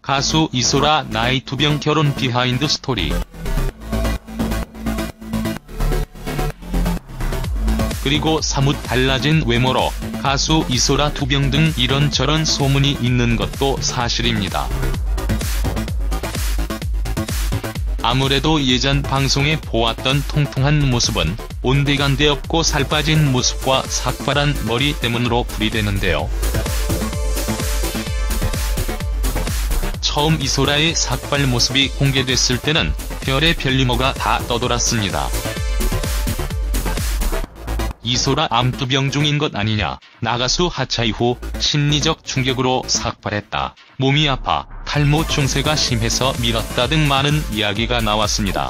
가수 이소라 나이 투병 결혼 비하인드 스토리. 그리고 사뭇 달라진 외모로 가수 이소라 투병 등 이런저런 소문이 있는 것도 사실입니다. 아무래도 예전 방송에 보았던 통통한 모습은 온데간데 없고 살 빠진 모습과 삭발한 머리 때문으로 풀이되는데요. 처음 이소라의 삭발 모습이 공개됐을 때는 별의별 루머가 다 떠돌았습니다. 이소라 암투병 중인 것 아니냐, 나가수 하차 이후 심리적 충격으로 삭발했다, 몸이 아파, 탈모 증세가 심해서 미뤘다 등 많은 이야기가 나왔습니다.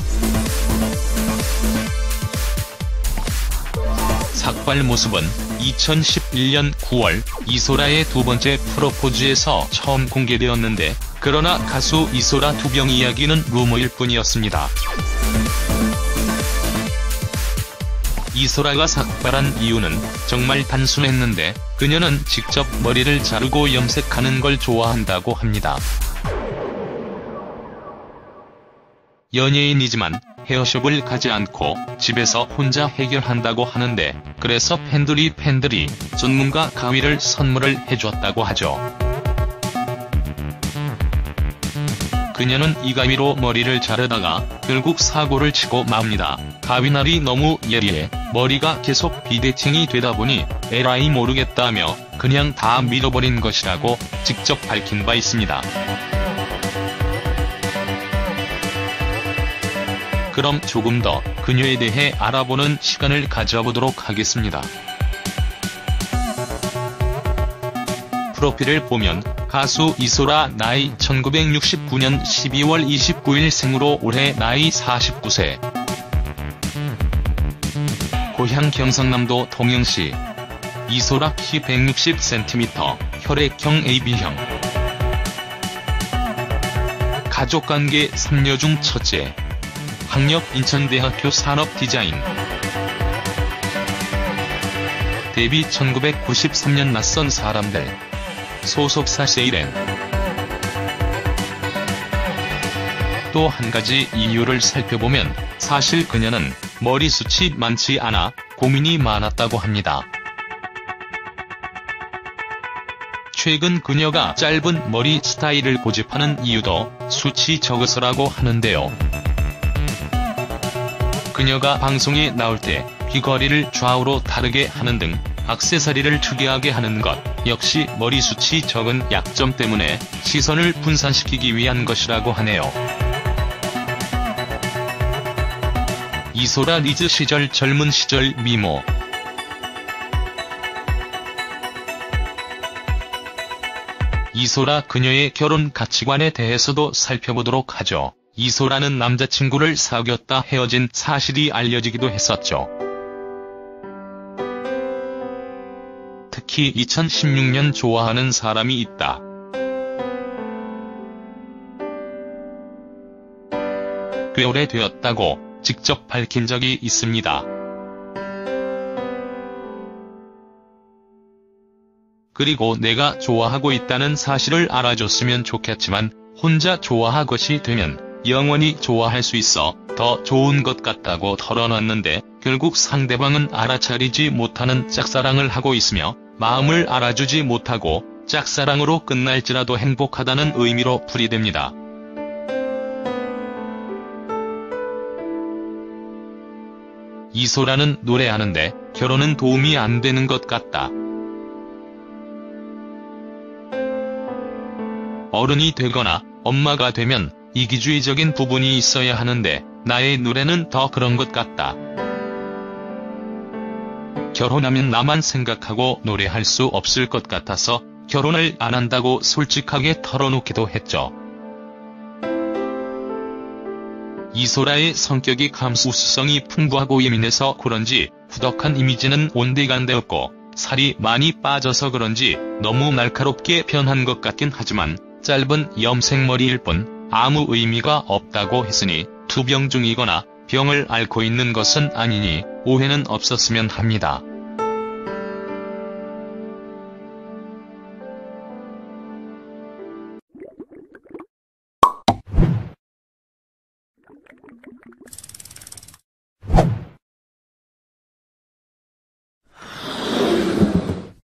삭발 모습은 2011년 9월 이소라의 두 번째 프로포즈에서 처음 공개되었는데, 그러나 가수 이소라 투병 이야기는 루머일 뿐이었습니다. 이소라가 삭발한 이유는 정말 단순했는데, 그녀는 직접 머리를 자르고 염색하는 걸 좋아한다고 합니다. 연예인이지만 헤어숍을 가지 않고 집에서 혼자 해결한다고 하는데, 그래서 팬들이 전문가 가위를 선물을 해줬다고 하죠. 그녀는 이 가위로 머리를 자르다가 결국 사고를 치고 맙니다. 가위날이 너무 예리해 머리가 계속 비대칭이 되다 보니 에라이 모르겠다며 그냥 다 밀어버린 것이라고 직접 밝힌 바 있습니다. 그럼 조금 더 그녀에 대해 알아보는 시간을 가져보도록 하겠습니다. 프로필을 보면 가수 이소라 나이 1969년 12월 29일 생으로 올해 나이 49세. 고향 경상남도 통영시. 이소라 키 160cm, 혈액형 AB형. 가족관계 3녀 중 첫째. 학력 인천대학교 산업디자인. 데뷔 1993년 낯선 사람들. 소속사 세이렌. 또 한 가지 이유를 살펴보면 사실 그녀는 머리숱이 많지 않아 고민이 많았다고 합니다. 최근 그녀가 짧은 머리 스타일을 고집하는 이유도 숱이 적어서라고 하는데요. 그녀가 방송에 나올 때 귀걸이를 좌우로 다르게 하는 등 액세서리를 특이하게 하는 것 역시 머리숱이 적은 약점 때문에 시선을 분산시키기 위한 것이라고 하네요. 이소라 리즈 시절 젊은 시절 미모. 이소라 그녀의 결혼 가치관에 대해서도 살펴보도록 하죠. 이소라는 남자친구를 사귀었다 헤어진 사실이 알려지기도 했었죠. 특히 2016년 좋아하는 사람이 있다. 꽤 오래되었다고 직접 밝힌 적이 있습니다. 그리고 내가 좋아하고 있다는 사실을 알아줬으면 좋겠지만 혼자 좋아하것이 되면 영원히 좋아할 수 있어 더 좋은 것 같다고 털어놨는데, 결국 상대방은 알아차리지 못하는 짝사랑을 하고 있으며 마음을 알아주지 못하고 짝사랑으로 끝날지라도 행복하다는 의미로 풀이됩니다. 이소라는 노래하는데 결혼은 도움이 안 되는 것 같다. 어른이 되거나 엄마가 되면 이기주의적인 부분이 있어야 하는데 나의 노래는 더 그런 것 같다. 결혼하면 나만 생각하고 노래할 수 없을 것 같아서 결혼을 안 한다고 솔직하게 털어놓기도 했죠. 이소라의 성격이 감수성이 풍부하고 예민해서 그런지 후덕한 이미지는 온데간데 없고, 살이 많이 빠져서 그런지 너무 날카롭게 변한 것 같긴 하지만 짧은 염색머리일 뿐 아무 의미가 없다고 했으니 투병 중이거나 병을 앓고 있는 것은 아니니 오해는 없었으면 합니다.